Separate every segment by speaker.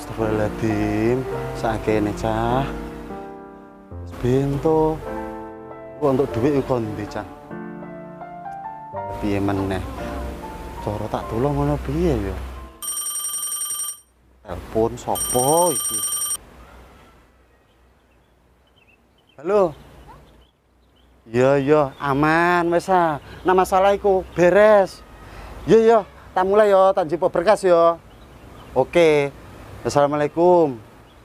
Speaker 1: Astagfirullahaladzim, sakene cah. Bento, kok untuk duit kok ndi cah? Piye meneh? Cara tak tolong ngono piye ya? Telepon sopo iki? Halo. Iya, aman wis ah. Nah masalah iku beres. Iya, tak mulai ya, tak jipuk berkas ya. Oke. Assalamualaikum.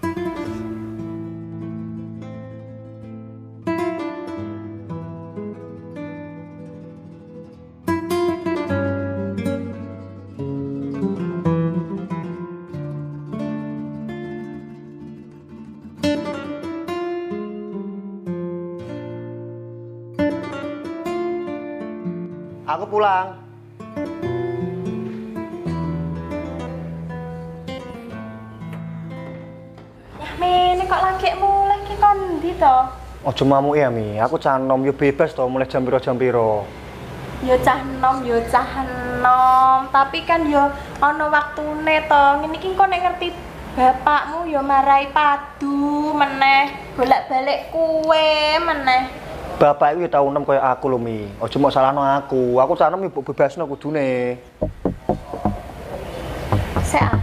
Speaker 1: Aku pulang.
Speaker 2: Mi, ini kok lagi mulai ki kondi to?
Speaker 3: Ojo mamuk ya Mi, aku canom yo bebas to mulai jam piro.
Speaker 2: Yo cah enom, tapi kan yo ana waktune to. Ngene iki kok nek ngerti bapakmu yo marai padu meneh, bolak-balik kue meneh.
Speaker 3: Bapak itu tau nem kaya aku lho Mi. Ojo mau salahno aku. Aku canom yo bebasno kudune.
Speaker 2: Sek ah.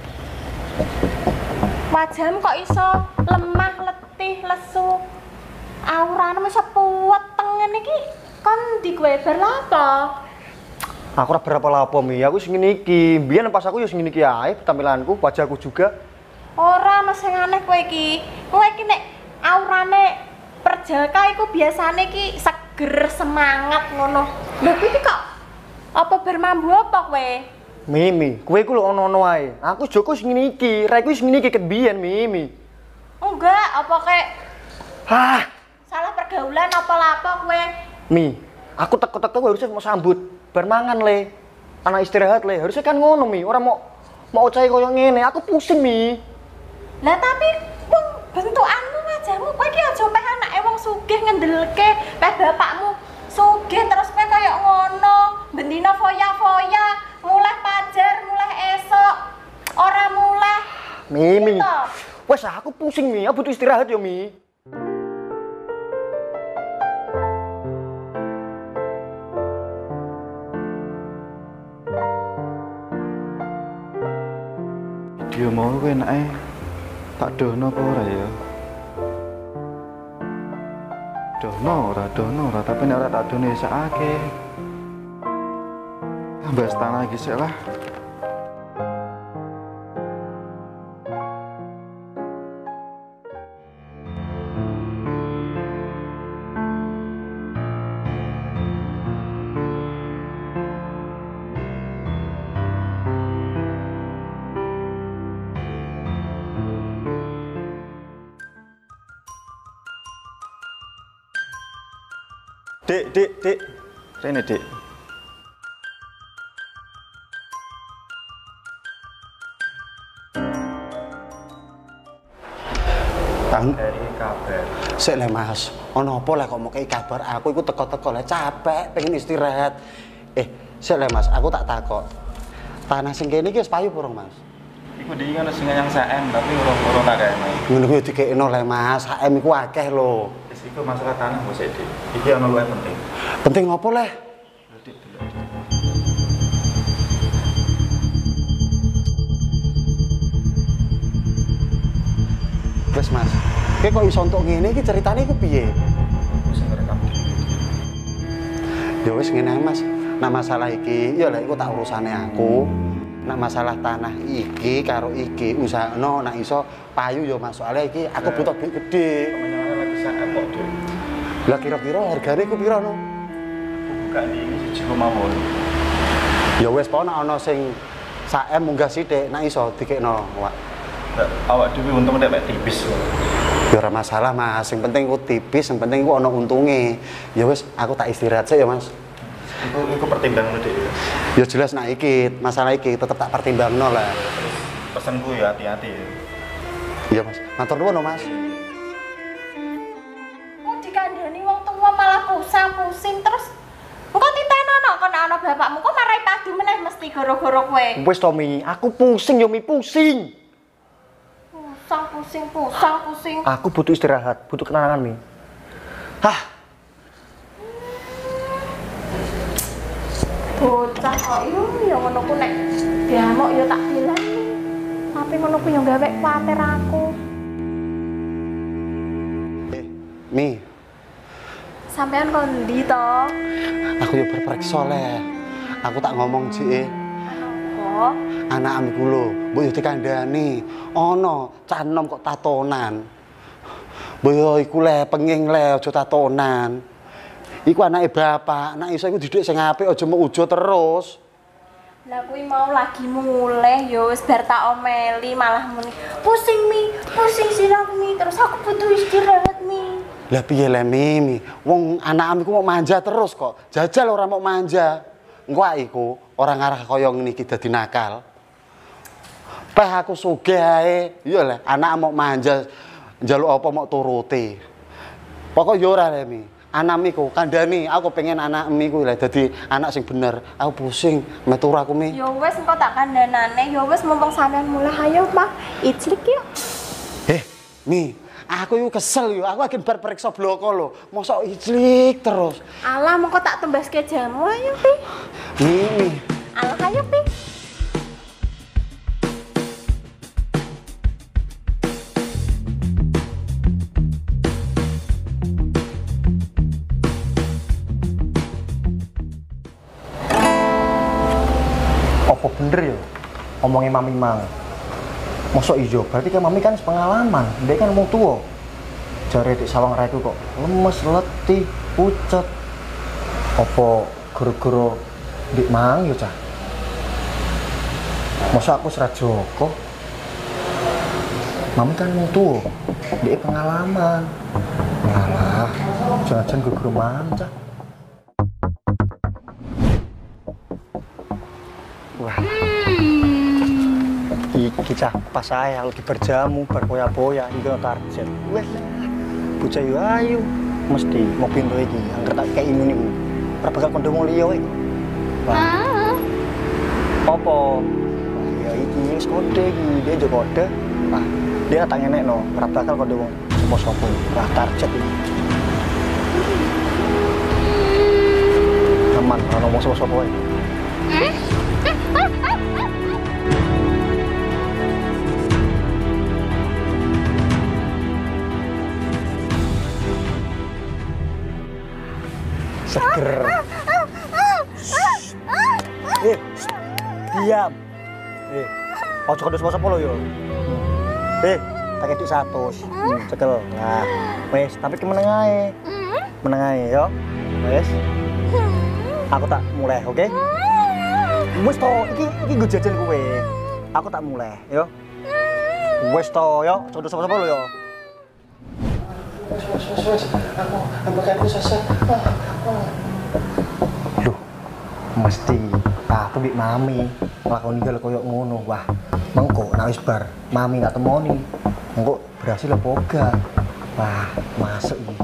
Speaker 2: Wajahmu kok iso lemah, letih, lesu. Aurane wis puweteng ngene iki. Kondi kowe berlapo?
Speaker 3: Aku ora berapa-lapo Mi. Aku sing ngene iki. Biyen pas aku yo sing ngene iki ae tampilanku, wajahku juga.
Speaker 2: Ora mesti aneh kowe iki. Kowe iki nek aurane perjaka iku biasane iki seger, semangat ngono. Lha iki kok apa bermambu apa kowe?
Speaker 3: Mi, kowe iku lho ono-ono ae. Aku Joko sing ngene iki, raiku sing ngene iki ket biyen Mi.
Speaker 2: Enggak, apa kek
Speaker 3: Hah,
Speaker 2: salah pergaulan apa lapo kowe?
Speaker 3: Mi, aku teko-teko harusnya mau sambut, bar mangan le. Anak istirahat le, harusnya kan ngono Mi, ora mau cai koyo ngene. Aku pusing Mi.
Speaker 2: Lah tapi wong bentukanmu wajahmu kowe iki aja peh anake wong sugih ngendelke peh bapakmu sugih terus kowe koyo ngono, bendina foya-foya, mulai pajar, mulai esok, ora mulai.
Speaker 3: Mi.
Speaker 2: Gitu.
Speaker 3: Wes aku pusing Mi, aku butuh istirahat yo Mi.
Speaker 4: Dia mau kowe enake tak dono apa ora ya? Dono ora, tapi nek ora tak dono ya sakake. Ambas tanah iki sik lah. Dik. Rene, Dik.
Speaker 1: Tang,
Speaker 3: Kabar.
Speaker 1: sik le Mas. Ono apa lek kok mau kei kabar aku iku teko-teko le capek, pengen istirahat. Sik le Mas, aku tak takok. Tanah sing kene iki wis payu purung, Mas?
Speaker 4: Iku ndi ngono sing yang saem tapi urung tak gawe.
Speaker 1: Ngono kuwi dikekno le Mas, HM iku akeh lho.
Speaker 4: Wis iku masalah tanah mbok sik, Dik. Iki ono luwih penting.
Speaker 1: Penting apa le?
Speaker 4: Dik, delok.
Speaker 1: Wes Mas, kowe kok iso entuk ngene iki ceritane iku piye?
Speaker 4: Wis ngerekam dhewe.
Speaker 1: Ya wis ngene ae Mas. Nah masalah iki ya lek iku tak urusane aku. Nah masalah tanah iki karo iki usahano nek iso payu ya Mas. Soale iki aku butuh duit gede.
Speaker 4: Pemenangan lagi saem kok, Dik.
Speaker 1: Lah kira-kira hargane iku piro no?
Speaker 4: Buka di ini 1,8.
Speaker 1: Ya wis pokoke ana sing saem munggah sithik nek iso dikekno, Wak.
Speaker 4: Awak dhewe untung nek tipis.
Speaker 1: Ya ora masalah Mas, sing penting ku tipis, sing penting ku ana untunge. Ya wis aku tak istirahat sik ya Mas.
Speaker 4: Iku pertimbangan Dik.
Speaker 1: Ya jelas nek iki masalah iki tetep tak pertimbangno lah.
Speaker 4: Pesanku ya hati-hati.
Speaker 1: Iya Mas, matur nuwun Mas.
Speaker 2: Kok dikandani wong tua malah pusing terus engko titenono kono ana bapakmu kok marai padu meneh mesti gara-gara kowe.
Speaker 3: Wes Tommy, aku pusing yo Mi, pusing.
Speaker 2: pusing.
Speaker 3: Aku butuh istirahat, butuh kenangan Mi. Hah,
Speaker 2: Bocah kok yo ngono ku nek diamuk yo tak bilani. Tapi ngono ku yo gawe kuwatir aku.
Speaker 1: Mi,
Speaker 2: Sampean kondi to?
Speaker 1: aku yo berperiksa le. Aku tak ngomong sih.
Speaker 2: Kok
Speaker 1: Anak amiku lho, mbok yo dikandani. Ana cah enom kok tatonan. Mbok yo iku le penging le aja tatonan. Iku anake bapak, nek iso iku didik sing apik aja mau ujo terus.
Speaker 2: lah kuwi mau lagi mulih yo wis bar tak omeli malah muni. Pusing sirah Mi, terus aku butuh istirahat Mi.
Speaker 1: Lah piye le Mi? Wong anak amiku mau manja terus kok. Jajal ora mau manja. Engko iku ora ngarah kaya ngene iki dadi nakal. Peh aku sugih ae, iya le anak mau manja njaluk apa mau turuti. Pokok yo ora le Mi. Anakku kandhani, aku pengen anakku lah dadi anak sing bener. Aku pusing metu aku Mi.
Speaker 2: Yo wis engko tak kandhanane, yo wis mumpung sampean mulai ayo Pak, iclik yuk.
Speaker 1: Mi, aku iku kesel yo. Aku lagi bar periksa bloko lho. Mosok iclik terus.
Speaker 2: Alah mengko tak tembaske jamu ayo Pi.
Speaker 1: Mi.
Speaker 2: Alah ayo Pi.
Speaker 3: apa bener ya? Omongin Mami mang. Mosok ijo, berarti kan Mami kan sepengalaman. Dia kan wong tua. Jare dik sawang raiku kok lemes, letih, pucet. Apa gara-gara dik mang ya, Cah? Masa aku serat Joko? Mami kan wong tua. Dia pengalaman. Alah, jangan-jangan gara-gara mang, Cah. Wah. Iki Cah, pas saya lagi berjamu, berpoya-poya, iki target. Wes. Bocah yo ayu, mesti mau pintu iki, angger tak kayak ini niku. Ora bakal kondo wong liya wae. Wah. Apa? Wah, ya iki wis kode iki, dia jo kode. Wah, dia tak ngenekno, ora bakal kondo wong sapa-sapa. Wah, target iki. Aman, ora ngomong sapa-sapa wae. Seger. Diam. Ojo kandus sapa lho yo. Tak kedik 100. Cekel. Nah, wes, tapi ke meneng ae. Meneng ae yo. Wes. Aku tak mulai, oke? Wes to, iki nggo jajan kowe. Aku tak mulai, yo. Wes to, yo. Ojo kandus sapa lho yo. Wes. Aku sesek. Loh, mesti aku mbek Mami nglakoni hal koyo ngono. Wah, mengko nek wis bar Mami tak temoni. Mengko berhasil apa enggak? Wah, masuk iki.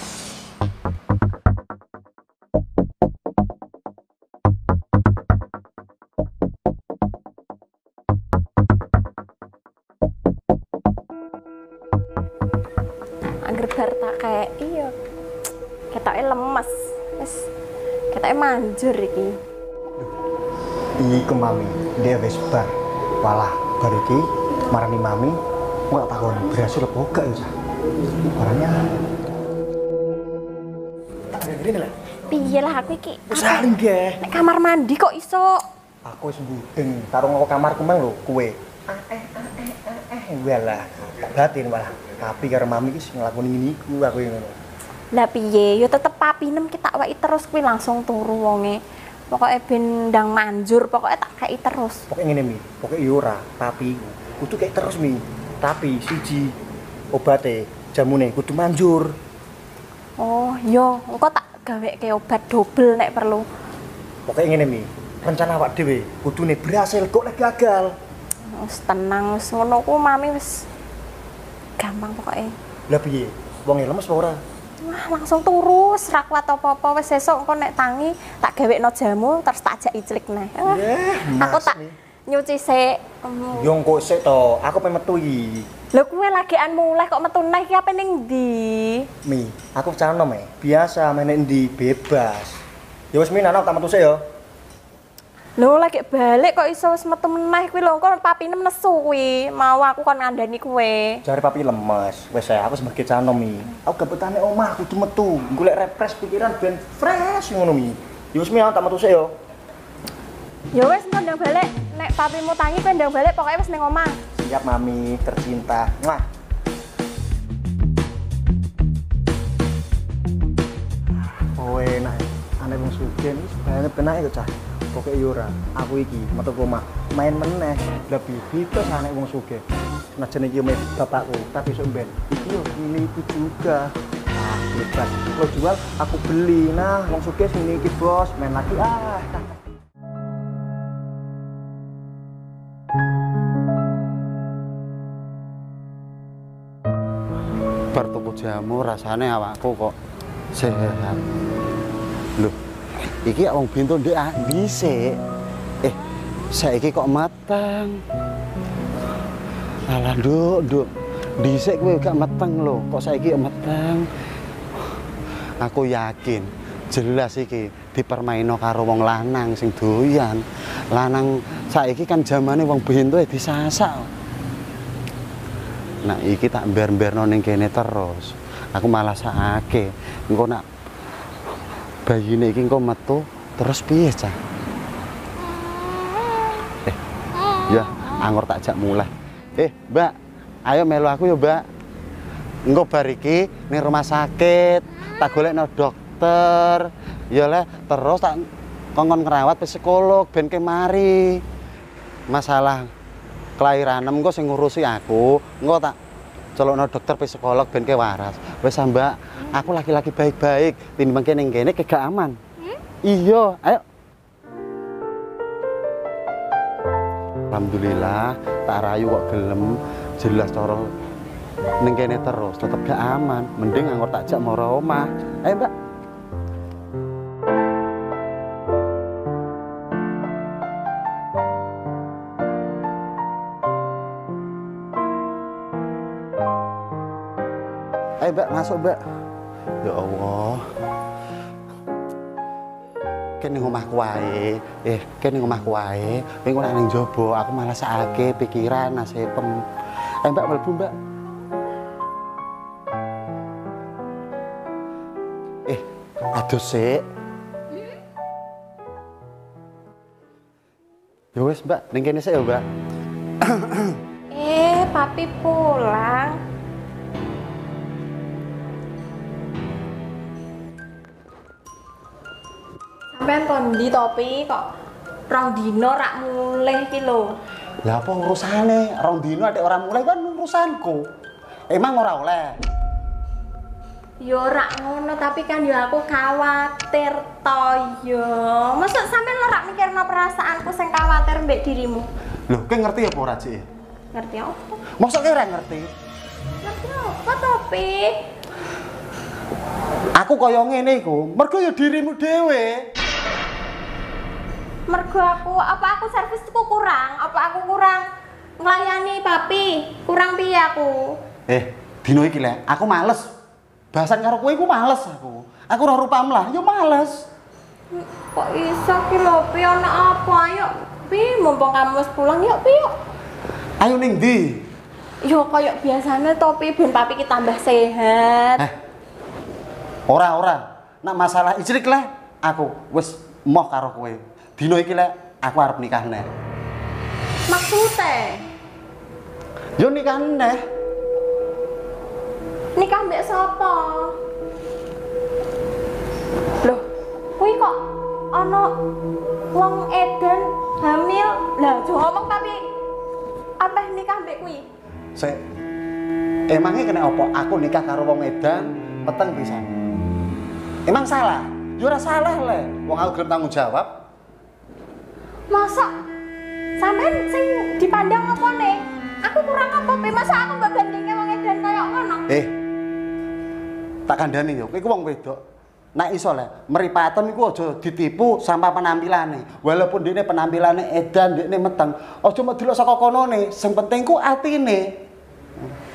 Speaker 2: Angger bar tak kayak iya. Ketoke lemes. Wis ketoke manjur iki.
Speaker 3: Iku Mami, dia wis bar. Walah, bar iki marani Mami nggak takon berhasil apa enggak ya, Cah? Orangnya tak ngene lah.
Speaker 2: Piye lah aku iki?
Speaker 3: Usah nggih.
Speaker 2: Nek kamar mandi kok iso?
Speaker 3: Aku wis mbudeng karo ngoko kamarku mang lho, kowe. Walah, tak batin walah. Tapi karo Mami iki sing nglakoni ngene iku aku ngono.
Speaker 2: Lah piye? Yo tetep papinem kita weki terus kuwi langsung turu wonge. Pokoke ben ndang manjur, pokoke tak kei terus.
Speaker 3: Pokoke ngene Mi, pokoke yo ora, tapi kudu kei terus Mi. Tapi siji obate jamune kudu manjur.
Speaker 2: Oh, yo engko tak gaweke obat double nek perlu.
Speaker 3: Pokoke ngene Mi, rencana awak dhewe kudune berhasil kok nek gagal.
Speaker 2: Wis tenang, wis ngono ku Mami wis gampang pokoke.
Speaker 3: Lah piye? Wong lemes apa ora?
Speaker 2: Wah, langsung turu, ora kuat apa-apa. Wis sesuk engko nek tangi tak gawekno jamu terus tak ajak iclik neh. Aku tak nyuci sik.
Speaker 3: Yo engko sik to, aku pengen metu iki.
Speaker 2: Lho kowe lagian mulai kok metu neh iki ape ning ndi?
Speaker 3: Mi, aku canom biasa main ndi bebas. Ya wis Mi ana tak metu sik ya.
Speaker 2: Lho lagi balik kok iso wis metu meneh kuwi lho kok papine nesu kuwi. Mau aku kon ngandani kowe.
Speaker 3: Jare papi lemes. Wis aku sebagai canom Mi. Aku gabutane omah kudu metu, golek refresh pikiran ben fresh ngono Mi. Ya wis Mi tak metu sik ya.
Speaker 2: Ya wis engko ndang balik. Nek papimu tangi kowe ndang balik pokoke wis ning omah.
Speaker 3: Siap Mami, tercinta. Mwah. Oh enak. Ane wong sugih wis banget penak iku cah. Pokoke yo ora. Aku iki metu omah main meneh lebih bebas anek wong sugih. Senajan iki omahe bapakku, tapi sok ben iki yo milikku juga. Ah, bebas. Lo jual aku beli. Nah, wong sugih sing iki bos, main lagi ah.
Speaker 1: Bertuku jamu rasane awakku kok sehat. Loh, iki wong bintu ndek dhisik. Saiki kok mateng. Alah, Nduk. Dhisik kowe gak meteng lho, kok saiki meteng. Aku yakin jelas iki dipermaino karo wong lanang sing doyan. Lanang saiki kan zamane wong bintu disasak. Nah, iki tak mber-mberno ning kene terus. Aku malah sakake. Engko nak bayine iki engko metu terus piye, Cah? Ya, anggur tak jak mulai. Mbak, ayo melu aku ya, Mbak. Engko bar iki ning rumah sakit, tak golekno dokter. Ya le, terus tak kongkon ngrawat psikolog ben kemari. Masalah kelairanem engko sing ngurusi aku, engko tak colokno dokter psikolog ben ke waras. Wis Mbak, aku laki-laki baik-baik, tinimbang ning kene gak aman. Iya, ayo. Alhamdulillah, tak rayu kok gelem, jelas cara ning kene terus tetep gak aman. Mending anggur tak jak moro omah. Ayo, Mbak. Ayo Mbak, masuk Mbak. Ya Allah. Kene omahku wae. Kene omahku wae. Kowe ora ning njaba, aku malah sakake pikiran nasibem. Ayo Mbak, mlebu Mbak. Aduh sik. Ya wis Mbak, ning kene sik ya Mbak.
Speaker 2: Papi pulang. Sampeyan kondi topi kok rong dino rak mulih iki lho.
Speaker 1: Lah apa urusane? Rong dino atik ora mulai kan urusanku. Emang ora oleh.
Speaker 2: Yo rak ngono tapi kan yo aku khawatir to yo. Masa sampeyan ora mikirno perasaanku sing khawatir mbek dirimu?
Speaker 1: Loh, kowe ngerti apa ora, Cik?
Speaker 2: Ngerti apa?
Speaker 1: Mosok kowe ora ngerti?
Speaker 2: Ngerti apa topi?
Speaker 1: Aku kaya ngene iku, mergo ya dirimu dhewe.
Speaker 2: Mergo aku servisku kurang? Apa aku kurang nglayani papi? Kurang piye aku?
Speaker 1: Dino iki lek, aku males. Bahasan karo kowe iku males aku. Aku ora rupam lah, yo males.
Speaker 2: Kok iso ki lho, pi ana apa? Ayo, pi mumpung kamu wis pulang yuk, pi yuk.
Speaker 1: Ayo ning ndi?
Speaker 2: Yo koyo biasane to pi ben papi ki tambah sehat.
Speaker 1: Ora. Nak masalah ijlik leh, aku wis moh karo kowe. Dino iki lek aku arep nikah neh.
Speaker 2: Maksudnya?
Speaker 1: Yo nikah neh.
Speaker 2: Nikah mbek sapa? Loh, kuwi kok ana wong edan hamil. Lah, aja ngomong papi. Apa nikah mbek kuwi?
Speaker 1: Sik. Emangnya kena apa? Aku nikah karo wong edan peteng pisan. Emang salah? Yo ora salah le. Wong aku gelem tanggung jawab.
Speaker 2: Masa sampean sing dipandang apa nih? Aku kurang apa? Masa aku mbak bandingnya wong edan kaya ngono?
Speaker 1: Tak kandhani yo, kowe iku wong wedok. Nek iso le, mripaten iku aja ditipu sampai penampilane. Walaupun dene penampilane edan, dekne meteng, aja mau delok saka konone. Sing penting ku atine.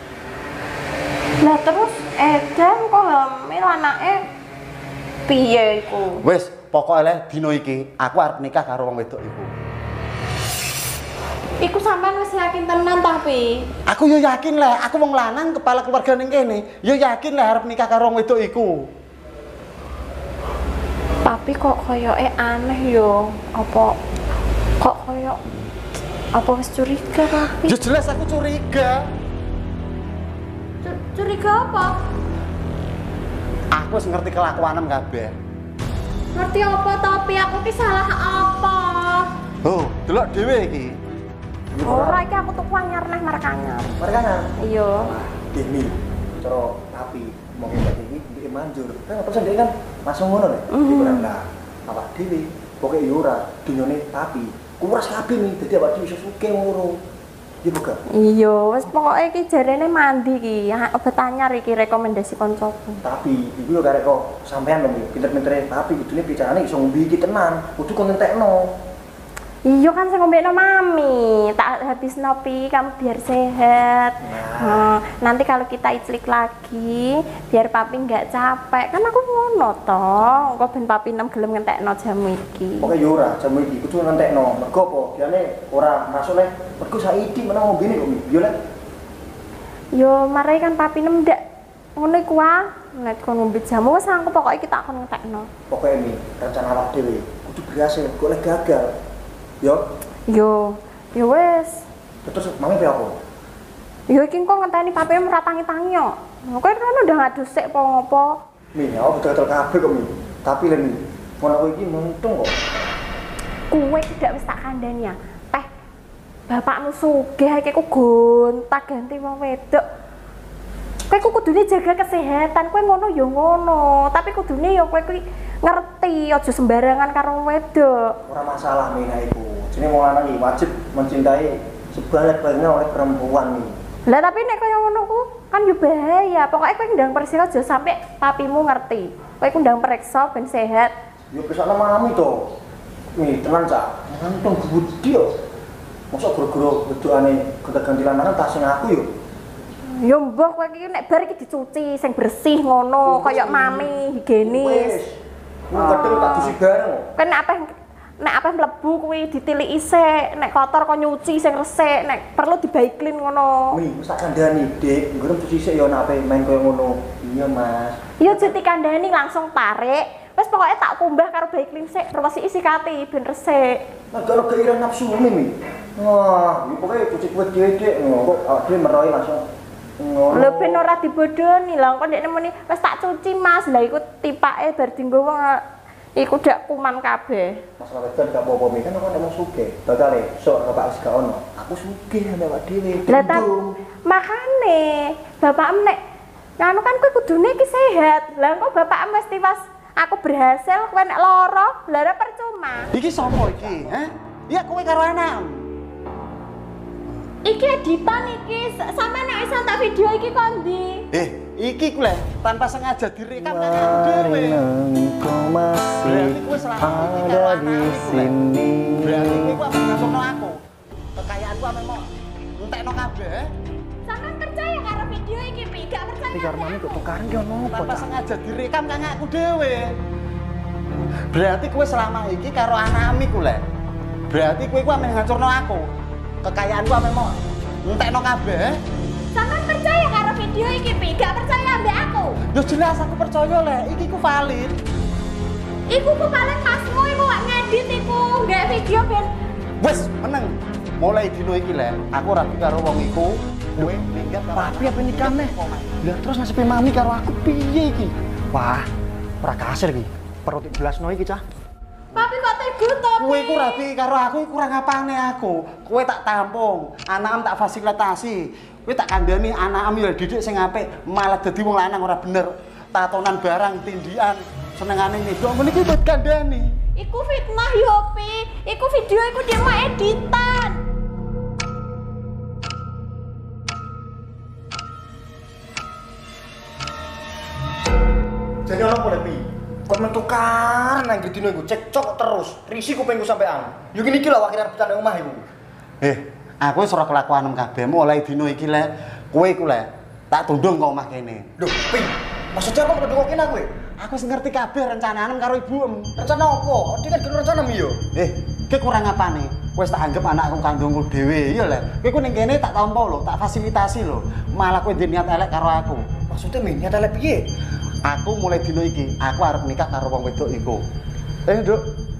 Speaker 2: Lah terus edan kok hamil anake piye iku?
Speaker 1: Wis, pokoke le dino iki aku arep nikah karo wong wedok iku.
Speaker 2: Iku sampean wis yakin tenan tapi.
Speaker 1: Aku yo yakin le, aku wong lanang kepala keluarga ning kene, yo yakin le arep nikah karo wong wedok iku.
Speaker 2: Tapi kok koyoke aneh yo. Apa kok koyo apa wis curiga tapi?
Speaker 1: Ya jelas aku curiga.
Speaker 2: Curiga apa?
Speaker 1: Aku wis ngerti kelakuanem kabeh.
Speaker 2: Ngerti apa tapi aku ki salah apa?
Speaker 1: Oh, delok dhewe iki.
Speaker 2: Ora iki aku tuku anyar neh marek anyar.
Speaker 3: Mereka kan?
Speaker 2: Iya.
Speaker 3: Ini, cara tapi mau ngeliat ini, dia manjur. Kan apa sih kan langsung ngono nih. Lah, awak dhewe pokoke yo ora dunyane tapi kuras kabeh nih. Dadi awak dhewe iso suke ngono. Iya bukan?
Speaker 2: Iya, wis pokoke iki jarene mandi iki. Obat anyar iki rekomendasi koncoku.
Speaker 3: Tapi iku yo karek kok sampean lho, pinter-pintere tapi kudune bicarane iso ngombe iki tenan. Kudu kon entekno.
Speaker 2: Iya kan saya ngombekno mami, tak habis nopi kamu biar sehat. Nanti kalau kita iclik lagi, biar papi nggak capek. Kan aku ngono toh, kok ben papi nem gelem ngentekno jamu iki.
Speaker 3: Oke yo ora, jamu iki kudu ngentekno. Mergo apa? Diane ora masuk nek mergo saiki menang ngombene kok yo lek.
Speaker 2: Yo marai kan papi nem ndak ngono iku wae. Nek kon ngombe jamu wis aku pokoke kita akan ngentekno.
Speaker 3: Pokoke ini rencana awak dhewe kudu berhasil, kok lek gagal. Yo
Speaker 2: wes.
Speaker 3: Terus mami pe apa?
Speaker 2: Yo iki kok ngenteni papi meratangi-tangi yo. Kowe kan udah ngadus sik apa ngopo?
Speaker 3: Mi, aku betul-betul kabeh kok Mi. Tapi lek ngono kowe iki mentung kok.
Speaker 2: Kowe tidak wis tak kandhani ya. Bapakmu sugih iki ku gonta-ganti wong wedok. Kowe kudune jaga kesehatan, kowe ngono ya ngono. Tapi kudune ya kowe kuwi ngerti aja sembarangan karo wong wedok.
Speaker 3: Ora masalah Mina iku. Jenenge wong lanang iki wajib mencintai sebanyak-banyaknya oleh perempuan nih.
Speaker 2: Lah tapi nek kaya ngono ku kan yo bahaya. Pokoke kowe ndang periksa aja sampe papimu ngerti. Kowe ku ndang periksa ben sehat.
Speaker 3: Yo kesana mami to. Nih, tenan Cak. Ngantung budi yo. Mosok goro-goro wedokane gonta-ganti lanangan tas sing aku yo.
Speaker 2: Yo mbah kowe iki nek bar iki dicuci sing bersih ngono kaya mami higienis.
Speaker 3: Wis. Kadang tak cuci bareng.
Speaker 2: Kan nek apa mlebu kuwi ditiliki sik, nek kotor kok nyuci sing resik, nek perlu dibaiklin ngono.
Speaker 3: Mi, wis tak kandhani, Dik. Nggon cuci sik yo nek ape main koyo ngono. Iya, Mas.
Speaker 2: Yo jeti kandhani langsung tarik. Wis pokoke tak kumbah karo baiklin sik, terus isi kati ben resik.
Speaker 3: Nek karo keiran nafsu Mi. Wah, iki pokoke cuci kuwi Dik. Kok awak dhewe merohi langsung ngono.
Speaker 2: Lho ben ora dibodoni lah, kok ndekne muni wis tak cuci Mas. Lah iku tipake bar dienggo wong iku dak kuman kabeh.
Speaker 3: Masalah wedan gak apa-apa Mi, kan aku emang sugih. Bakale sok bapak wis gak ono. Aku sugih ambek awak dhewe.
Speaker 2: Lah makane bapakmu nek nganu kan kowe kudune iki sehat. Lah kok bapakmu mesti pas aku berhasil kowe nek lara, lha ora percuma.
Speaker 1: Iki sapa iki, ha? Iya kowe karo anak.
Speaker 2: Iki editan iki, sampe nek iso tak video iki kok ndi?
Speaker 1: Iki ku le tanpa sengaja direkam kan aku dhewe. Berarti kowe selama iki karo anakku sini. Berarti kowe kok ngasono aku. Kekayaanku ame mau entekno kabeh.
Speaker 2: Sampeyan percaya karo video iki, Pi? Gak percaya.
Speaker 3: Tapi karo mami kok tukaran ki ono apa?
Speaker 1: Tanpa sengaja direkam kan aku dhewe. Berarti kowe selama iki karo anakmu ku le. Berarti kowe ku ame ngancurno aku. Kekayaanku ame mau entekno kabeh.
Speaker 2: Sampeyan percaya karo video iki, Pi? Gak percaya ambek aku?
Speaker 1: Ya jelas aku percaya le, iki ku valid.
Speaker 2: Iku ku paling pasmu iku gak ngedit iku, gak video ben.
Speaker 1: Wes, meneng. Mulai dino iki le, aku rapi karo wong iku. Kowe minggat karo
Speaker 3: Papi apa nikah neh? Lah terus nasibe mami karo aku piye iki? Wah, ora kasir iki. Perlu dijelasno iki, Cah.
Speaker 2: Papi kok tega to?
Speaker 1: Kowe iku rapi karo aku iku kurang apane aku. Kowe tak tampung, anakmu tak fasilitasi. Kowe tak kandhani anakmu ya didik sing apik, malah dadi wong lanang ora bener. Tatonan barang, tindian, senengane nyedok ngene iki buat kandhani.
Speaker 2: Iku fitnah yo, Pi. Iku video iku demo editan.
Speaker 3: Jadi ono apa Pi? Kok mentukar nang dino iku cekcok terus. Risiko pengen sampean. Yo ngene iki lho akhirnya rebutan nang omah iku.
Speaker 1: Aku wis ora kelakuanem kabeh mulai dino iki le. Kowe iku le Tak tundung kok omah kene.
Speaker 3: Lho, Pi. Maksudnya kok kudu kene aku?
Speaker 1: Aku wis ngerti kabeh rencananem karo ibuem.
Speaker 3: Rencana apa? Dia kan gak rencana mi yo.
Speaker 1: Ki kurang apane? Wis tak anggap anakku kandungku dhewe, iya lho. Kowe ku ning kene tak tampa lho, tak fasilitasi lho. Malah kowe ndek niat elek karo aku.
Speaker 3: Maksudnya mi niat elek piye?
Speaker 1: Aku mulai dino iki, aku arep nikah karo wong wedok iku. Nduk.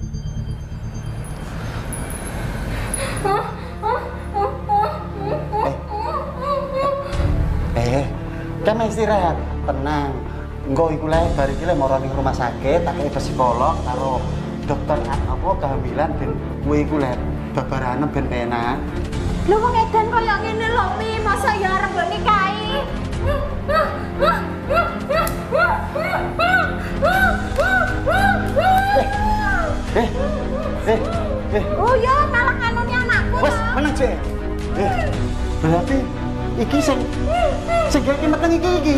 Speaker 1: Kamu istirahat, tenang. Engko iku lek bar iki lek mara ning rumah sakit, tak kei psikolog karo dokter apa kehamilan ben kowe iku lek babaranem ben penak.
Speaker 2: Lho wong edan koyo ngene lho, Mi, masa ya arep mbok nikahi? Oh ya, malah kanune anakku.
Speaker 1: Wes, meneng Cek. Berarti iki sing iki meteng iki.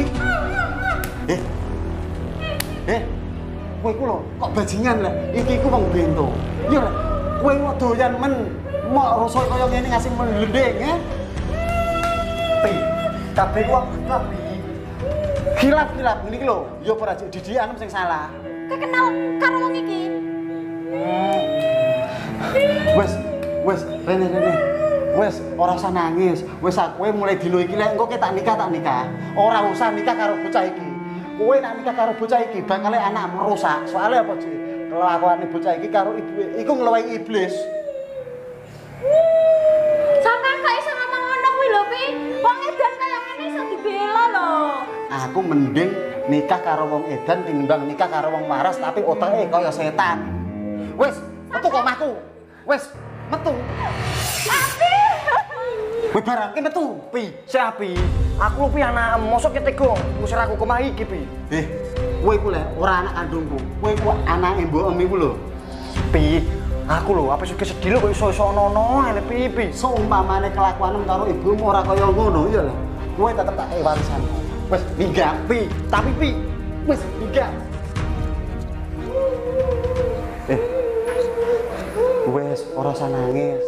Speaker 1: Kowe iku lho, kok bajingan lek iki iku wong bento. Iya lek kowe kok doyan men mok rasa kaya ngene ngasih melendeng, Pi, kabeh ku kabeh. Khilaf niki lho, ya ora didikan sing salah.
Speaker 2: Kowe kenal karo wong iki?
Speaker 1: Wes, Rene. Wes, ora usah nangis. Wes kowe mulai dino iki lek engko tak nikah. Ora usah nikah karo bocah iki. Kowe nek nikah karo bocah iki bakal anakmu rusak. Soale apa, Ci? Kelakuane bocah iki karo ibu iku ngluwahi iblis.
Speaker 2: Sampeyan gak iso ngomong ngono kuwi lho, Pi. Wong edan kaya ngene iso dibela lho.
Speaker 1: Aku mending nikah karo wong edan tinimbang nikah karo wong waras tapi otake kaya setan. Wes, metu kok omahku. Wes, metu.
Speaker 2: Api.
Speaker 1: Kowe barang ki metu, Pi.
Speaker 3: Siapi? Aku lupi anak mosok ketego ngusir aku ke omah iki, Pi.
Speaker 1: Kowe iku lek ora anak kandungku. Kowe iku anake mbok iku lho.
Speaker 3: Pi, aku lho apa sih sedih lho kok iso ono ele Pi.
Speaker 1: Seumpamane kelakuanmu karo ibumu ora kaya ngono ya lho. Kowe tetep tak kei warisan. Wes minggat, Pi. Tapi Pi, wes minggat. Wes ora usah nangis.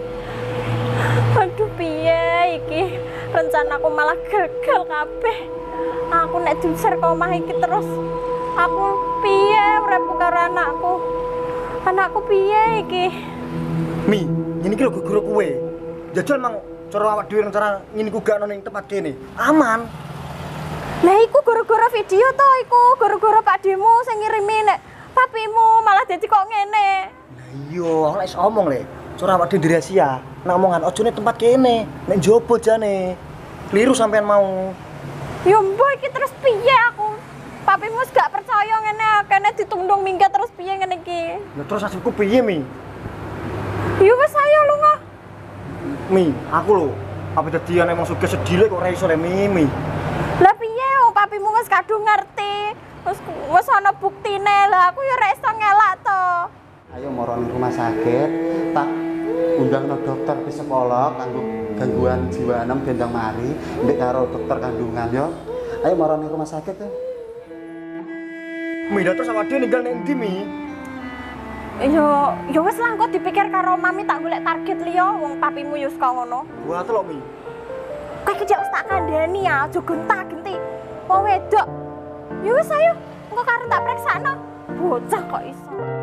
Speaker 2: Aduh piye iki? Rencanaku malah gagal kabeh. Aku nek diusir ke omah iki terus aku piye urip karo anakku? Anakku piye iki?
Speaker 3: Mi, ini ki lho guru kowe. Jajal mang cara awak dhewe rencana ngene ku gak ono ning tempat kene. Aman.
Speaker 2: Lah iku gara-gara video to iku, gara-gara Pak Demo sing ngirimi nek papimu malah dadi kok ngene.
Speaker 3: Lah iya, aku lek omong le. Cara awak dhewe rahasia. Nek omongan ojo ning tempat kene, nek njobo jane. Kliru sampean mau.
Speaker 2: Ya mbok iki terus piye aku? Papimu wis gak percaya ngene, kene ditundung minggat terus piye ngene iki?
Speaker 3: Lah terus nasibku piye, Mi?
Speaker 2: Ya wis ayo lunga.
Speaker 3: Mi, aku lho. Apa dadi emang sugih sedih kok ora iso le Mi.
Speaker 2: Lah piye wong papimu wis kadung ngerti. Wis ana buktine. Lah aku ya ora iso ngelak to.
Speaker 1: Ayo moro ning rumah sakit, tak undangno dokter psikolog kanggo gangguan jiwa enem bendang mari, mbek karo dokter kandungan yo. Ayo moro ning rumah sakit ya.
Speaker 3: Mi, terus awak dhewe ninggal ning ndi, Mi?
Speaker 2: Ya wis lah engko dipikir karo mami tak golek target liya wong papimu ya suka ngono.
Speaker 3: Buat lho, Mi.
Speaker 2: Kayak kerja wis tak kandhani ya, aja gonta-genti. Wong wedok. Ya wis ayo, engko karo tak preksakno. Bocah kok iso.